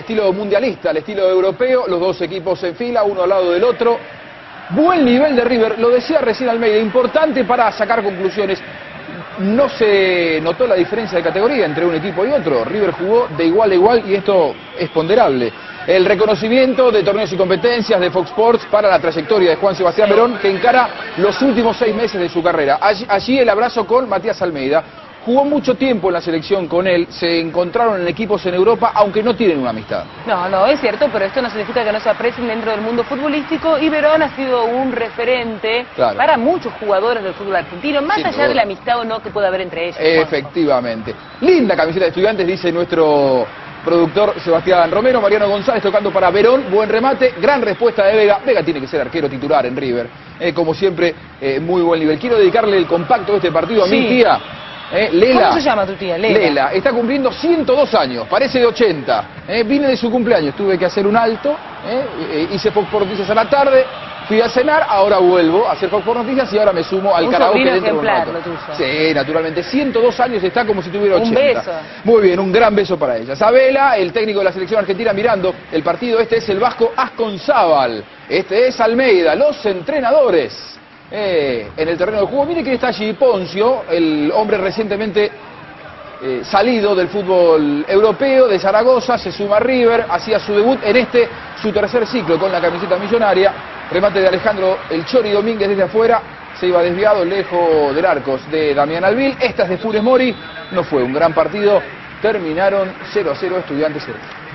estilo mundialista, al estilo europeo, los dos equipos en fila, uno al lado del otro. Buen nivel de River, lo decía recién Almeida, importante para sacar conclusiones. No se notó la diferencia de categoría entre un equipo y otro. River jugó de igual a igual y esto es ponderable. El reconocimiento de torneos y competencias de Fox Sports para la trayectoria de Juan Sebastián Verón, que encara los últimos 6 meses de su carrera. Allí el abrazo con Matías Almeida. Jugó mucho tiempo en la selección con él, se encontraron en equipos en Europa, aunque no tienen una amistad. No, es cierto, pero esto no significa que no se aprecien dentro del mundo futbolístico, y Verón ha sido un referente para muchos jugadores del fútbol argentino, más allá de la amistad o no que pueda haber entre ellos. Efectivamente. Linda camiseta de Estudiantes, dice nuestro productor Sebastián Romero. Mariano González tocando para Verón, buen remate, gran respuesta de Vega. Vega tiene que ser arquero titular en River, como siempre, muy buen nivel. Quiero dedicarle el compacto de este partido a mi tía. Lela. ¿Cómo se llama tu tía? Lela. Está cumpliendo 102 años, parece de 80. Vine de su cumpleaños, tuve que hacer un alto, hice Fox Sports Noticias a la tarde, fui a cenar, ahora vuelvo a hacer Fox Sports Noticias y ahora me sumo al karaoke dentro de un rato. Sí, naturalmente, 102 años, está como si tuviera 80. Un beso. Muy bien, un gran beso para ella. Sabela, el técnico de la selección argentina, mirando el partido. Este es el vasco Asconzábal, este es Almeida, los entrenadores. En el terreno de juego. Mire que está allí Poncio, el hombre recientemente salido del fútbol europeo, de Zaragoza, se suma a River, hacía su debut en este, su tercer ciclo con la camiseta millonaria. Remate de Alejandro El Chori Domínguez desde afuera, se iba desviado lejos del arcos de Damián Alvil. Esta es de Funes Mori, no fue un gran partido, terminaron 0-0 Estudiantes 0.